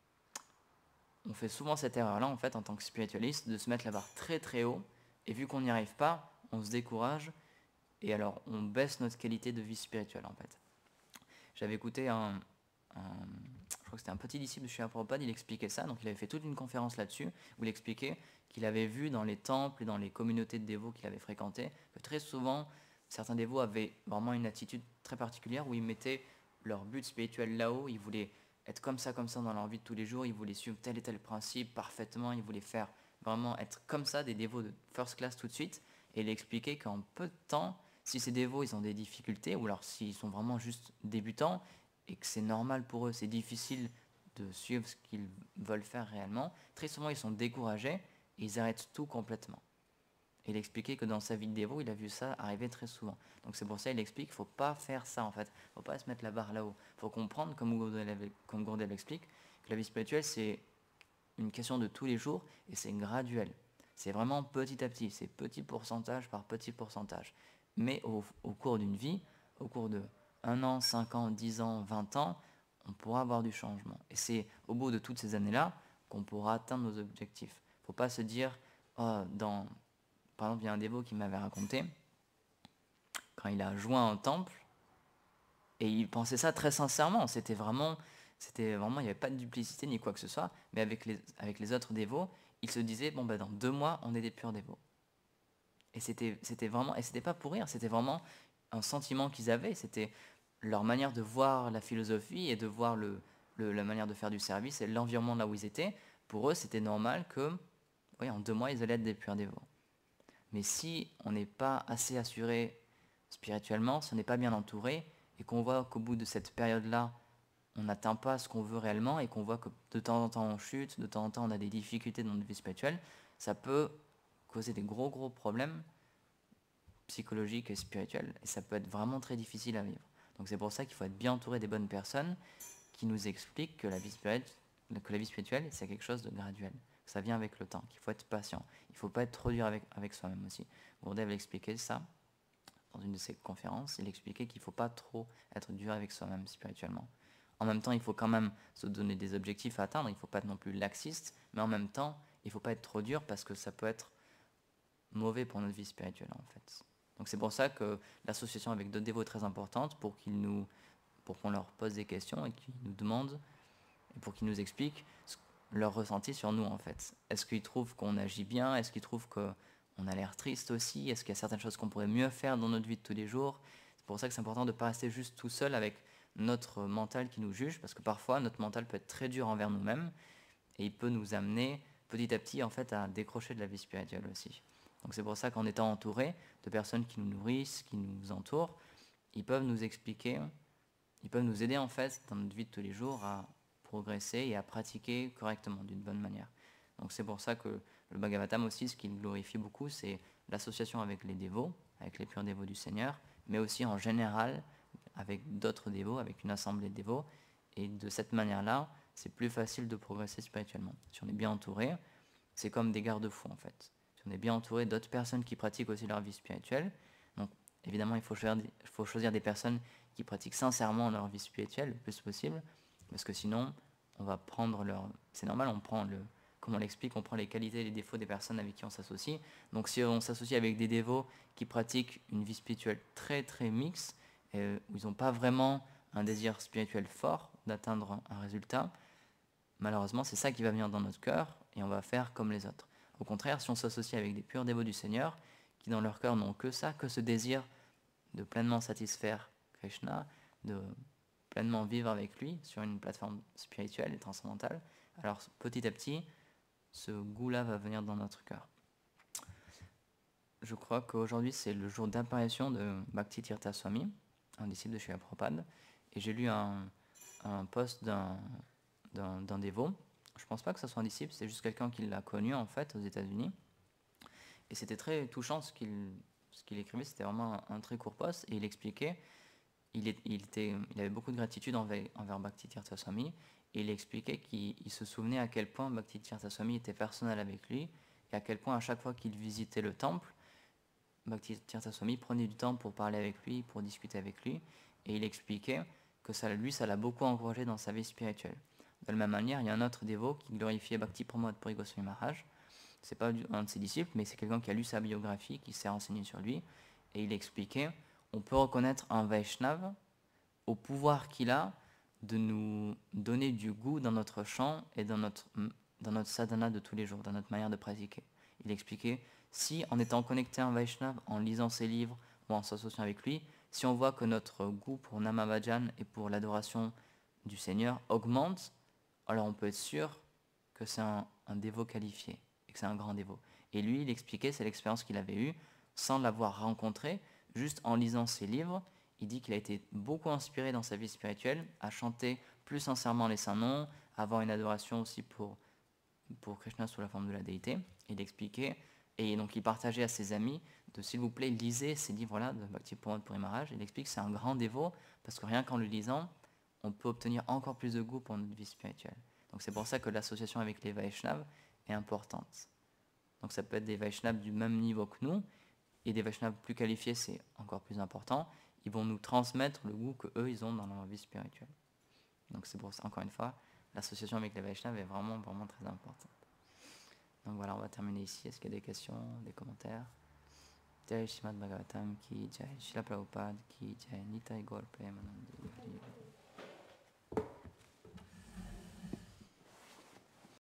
Speaker 1: On fait souvent cette erreur-là, en fait, en tant que spiritualiste, de se mettre la barre très très haut, et vu qu'on n'y arrive pas, on se décourage, et alors on baisse notre qualité de vie spirituelle, en fait. J'avais écouté un, un, je crois que c'était un petit disciple de Srila Prabhupada, il expliquait ça, donc il avait fait toute une conférence là-dessus, où il expliquait qu'il avait vu dans les temples et dans les communautés de dévots qu'il avait fréquentées, que très souvent, certains dévots avaient vraiment une attitude très particulière, où ils mettaient leur but spirituel là-haut, ils voulaient être comme ça, comme ça dans leur vie de tous les jours, ils voulaient suivre tel et tel principe parfaitement, ils voulaient faire vraiment être comme ça, des dévots de first class tout de suite, et il expliquait qu'en peu de temps, si ces dévots ils ont des difficultés, ou alors s'ils sont vraiment juste débutants, et que c'est normal pour eux, c'est difficile de suivre ce qu'ils veulent faire réellement, très souvent ils sont découragés et ils arrêtent tout complètement. Et il expliquait que dans sa vie de dévot, il a vu ça arriver très souvent. Donc c'est pour ça qu'il explique qu'il ne faut pas faire ça en fait. Il ne faut pas se mettre la barre là-haut. Il faut comprendre, comme Gourdel, comme Gourdel explique, que la vie spirituelle c'est une question de tous les jours et c'est graduel. C'est vraiment petit à petit, c'est petit pourcentage par petit pourcentage. Mais au, au cours d'une vie, au cours de un an, cinq ans, dix ans, vingt ans, on pourra avoir du changement. Et c'est au bout de toutes ces années-là qu'on pourra atteindre nos objectifs. Il ne faut pas se dire, oh, dans... par exemple, il y a un dévot qui m'avait raconté, quand il a joint un temple, et il pensait ça très sincèrement, c'était vraiment, c'était vraiment, il n'y avait pas de duplicité ni quoi que ce soit, mais avec les, avec les autres dévots, il se disait, bon ben dans deux mois, on est des purs dévots. Et c'était, c'était vraiment, et c'était pas pour rire, c'était vraiment un sentiment qu'ils avaient, c'était leur manière de voir la philosophie et de voir le, le, la manière de faire du service et l'environnement là où ils étaient. Pour eux, c'était normal que, oui, en deux mois, ils allaient être des purs dévots. Mais si on n'est pas assez assuré spirituellement, si on n'est pas bien entouré, et qu'on voit qu'au bout de cette période-là, on n'atteint pas ce qu'on veut réellement, et qu'on voit que de temps en temps on chute, de temps en temps on a des difficultés dans notre vie spirituelle, ça peut causer des gros gros problèmes psychologiques et spirituels, et ça peut être vraiment très difficile à vivre. Donc c'est pour ça qu'il faut être bien entouré des bonnes personnes qui nous expliquent que la vie spirituelle, que la vie spirituelle c'est quelque chose de graduel. Ça vient avec le temps, qu'il faut être patient. Il ne faut pas être trop dur avec, avec soi-même aussi. Gourdel a expliqué ça dans une de ses conférences. Il expliquait qu'il ne faut pas trop être dur avec soi-même spirituellement. En même temps, il faut quand même se donner des objectifs à atteindre. Il ne faut pas être non plus laxiste. Mais en même temps, il ne faut pas être trop dur parce que ça peut être mauvais pour notre vie spirituelle en fait. Donc c'est pour ça que l'association avec d'autres dévots est très importante pour qu'ils nous, pour qu'on leur pose des questions et qu'ils nous demandent et pour qu'ils nous expliquent leur ressenti sur nous en fait. Est-ce qu'ils trouvent qu'on agit bien? Est-ce qu'ils trouvent qu'on a l'air triste aussi? Est-ce qu'il y a certaines choses qu'on pourrait mieux faire dans notre vie de tous les jours? C'est pour ça que c'est important de ne pas rester juste tout seul avec notre mental qui nous juge, parce que parfois notre mental peut être très dur envers nous-mêmes et il peut nous amener petit à petit en fait à décrocher de la vie spirituelle aussi. Donc c'est pour ça qu'en étant entouré de personnes qui nous nourrissent, qui nous entourent, ils peuvent nous expliquer, ils peuvent nous aider en fait dans notre vie de tous les jours à progresser et à pratiquer correctement, d'une bonne manière. Donc c'est pour ça que le Bhagavatam aussi, ce qu'il glorifie beaucoup, c'est l'association avec les dévots, avec les purs dévots du Seigneur, mais aussi en général avec d'autres dévots, avec une assemblée de dévots. Et de cette manière-là, c'est plus facile de progresser spirituellement. Si on est bien entouré, c'est comme des garde-fous en fait. Si on est bien entouré d'autres personnes qui pratiquent aussi leur vie spirituelle, donc évidemment il faut choisir, il faut choisir des personnes qui pratiquent sincèrement leur vie spirituelle le plus possible, parce que sinon on va prendre leur... C'est normal, on prend le... Comme on l'explique, on prend les qualités et les défauts des personnes avec qui on s'associe. Donc si on s'associe avec des dévots qui pratiquent une vie spirituelle très très mixte, euh, où ils n'ont pas vraiment un désir spirituel fort d'atteindre un résultat, malheureusement c'est ça qui va venir dans notre cœur et on va faire comme les autres. Au contraire, si on s'associe avec des purs dévots du Seigneur, qui dans leur cœur n'ont que ça, que ce désir de pleinement satisfaire Krishna, de pleinement vivre avec lui sur une plateforme spirituelle et transcendantale, alors petit à petit, ce goût-là va venir dans notre cœur. Je crois qu'aujourd'hui c'est le jour d'apparition de Bhakti Tirtha Swami, un disciple de Srila Prabhupada, et j'ai lu un, un post d'un, d'un, d'un dévot. Je pense pas que ce soit un disciple, c'est juste quelqu'un qui l'a connu en fait aux États-Unis, et c'était très touchant ce qu'il, ce qu'il écrivait. C'était vraiment un, un très court post, et il expliquait, il, est, il, était, il avait beaucoup de gratitude envers, envers Bhakti Tirtha Swami, et il expliquait qu'il il se souvenait à quel point Bhakti Tirtha Swami était personnel avec lui, et à quel point à chaque fois qu'il visitait le temple, Bhakti Tirtha Swami prenait du temps pour parler avec lui, pour discuter avec lui, et il expliquait que ça, lui, ça l'a beaucoup encouragé dans sa vie spirituelle. De la même manière, il y a un autre dévot qui glorifiait Bhakti Pramod Puri Goswami Maharaj. C'est pas un de ses disciples, mais c'est quelqu'un qui a lu sa biographie, qui s'est renseigné sur lui, et il expliquait, on peut reconnaître un Vaishnava au pouvoir qu'il a de nous donner du goût dans notre chant et dans notre, dans notre sadhana de tous les jours, dans notre manière de pratiquer. Il expliquait, si en étant connecté à un Vaishnava, en lisant ses livres ou en s'associant avec lui, si on voit que notre goût pour Namavajan et pour l'adoration du Seigneur augmente, alors on peut être sûr que c'est un, un dévot qualifié et que c'est un grand dévot. Et lui, il expliquait, c'est l'expérience qu'il avait eue, sans l'avoir rencontré, juste en lisant ses livres. Il dit qu'il a été beaucoup inspiré dans sa vie spirituelle, à chanter plus sincèrement les saints noms, à avoir une adoration aussi pour, pour Krishna sous la forme de la déité. Il expliquait, et donc il partageait à ses amis, de s'il vous plaît, lisez ces livres-là de Bhakti Pramod Puri Maharaj. Il explique que c'est un grand dévot, parce que rien qu'en le lisant, on peut obtenir encore plus de goût pour notre vie spirituelle. Donc c'est pour ça que l'association avec les Vaishnavas est importante. Donc ça peut être des Vaishnavas du même niveau que nous, et des Vaishnavas plus qualifiés, c'est encore plus important. Ils vont nous transmettre le goût qu'eux, ils ont dans leur vie spirituelle. Donc c'est pour ça, encore une fois, l'association avec les Vaishnavas est vraiment, vraiment très importante. Donc voilà, on va terminer ici. Est-ce qu'il y a des questions, des commentaires? Jai Srimad Bhagavatam ki Jai, Srila Prabhupada ki Jai, Nitai Gaur Premanande.